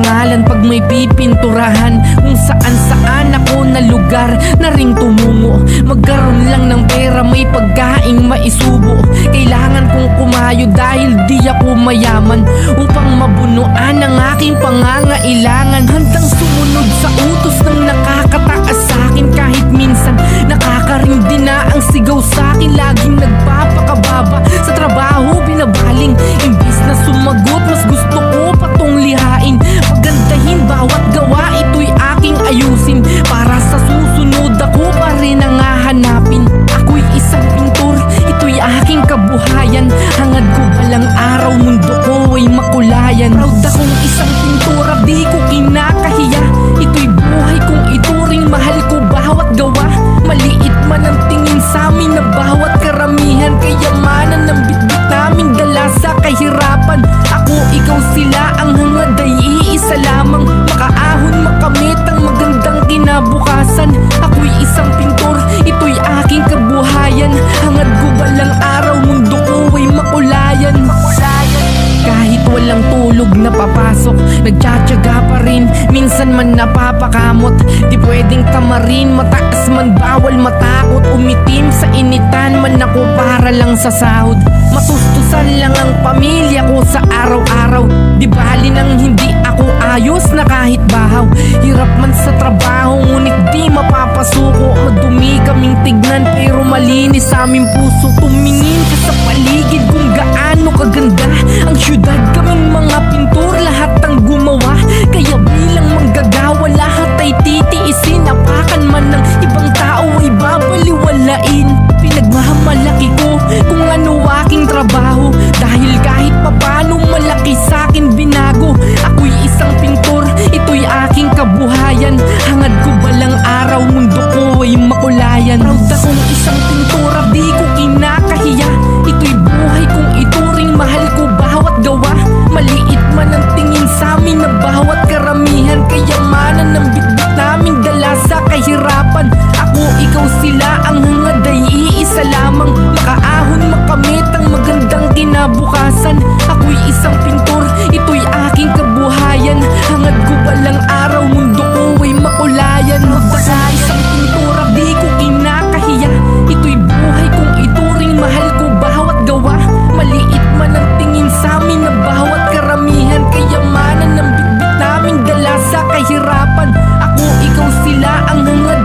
pangalan pag may pipinturahan. Kung saan saan ako na lugar na ring tumungo. Magkaroon lang ng pera, may pagkaing maisubo. Kailangan kong kumayo dahil di ako mayaman, upang mabunuan ang aking pangangailangan. Handang sumunod sa utos ng nakakataas sa akin, kahit minsan nakakarindi na ang sigaw sa akin. Laging nagpapakababa sa trabaho, binabaling. Imbis na sumagot, mas gusto ko patong lihain. Pagandahin bawat gawa, ito'y aking ayusin. Para sa susunod ako pa rin ang hahanapin. Ako'y isang pintor, ito'y aking kabuhayan. Hangad ko balang araw, mundo ko ay makulayan. Proud akong isang pintora, di ko kinakahiya. Ito'y buhay kong ituring, mahal ko bawat gawa. Maliit man ang tingin sa amin na bawat karamihan. Kayamanan ng bitbit namin dala sa kahirapan. Ako, ikaw, sila, ang hangad ay iisa lamang. Makaahon, makamit ang magandang kinabukasan. Ako'y isang pintor, ito'y aking kabuhayan. Hangad ko balang araw, mundo ko ay makulayan. Kahit walang tulog na papasok, nagtsatsaga pa rin. Minsan man napapakamot, di pwedeng tamarin. Mataas man bawal matakot, umitim sa initan man ako para lang sa sahod. Matustusan lang ang pamilya ko sa araw-araw. Di bali nang hindi ako ayos na kahit bahaw. Hirap man sa trabaho, ngunit di mapapasuko. Madumi kaming tignan pero malinis sa aming puso. Tumingin ka sa paligid kung gaano kaganda ang syudad. Kaming mga pintor, lahat ang gumawa. Kaya bilang manggagawa, lahat ay titiisin. Apakan man ng ibang tao ay babaliwalain. Pinagmamalaki ko kung ano aking trabaho, dahil kahit papano malaki sa'kin binago. Ako'y isang pintor, ito'y aking kabuhayan. Hangad ko balang araw, mundo ko ay makulayan. Proud akong isang pintora, di ko kinakahiya. Ito'y buhay kong ituring, mahal ko bawat gawa. Maliit man ang tingin sa amin na bawat karamihan. Kayamanan ng bitbit namin dala sa kahirapan. Ako, ikaw, sila, ang hangad ay iisa lamang. Makaahon, makamit ang magandang kinabukasan. Ako'y isang pintor, ito'y aking kabuhayan. Hangad ko balang araw, mundo ko ay makulayan. Magdasal isang pintora, di ko kinakahiya. Ito'y buhay kong ituring, mahal ko bawat gawa. Maliit man ang tingin sa amin na bawat karamihan. Kayamanan ng bitbit namin dala sa kahirapan. Ako, ikaw, sila, ang hangad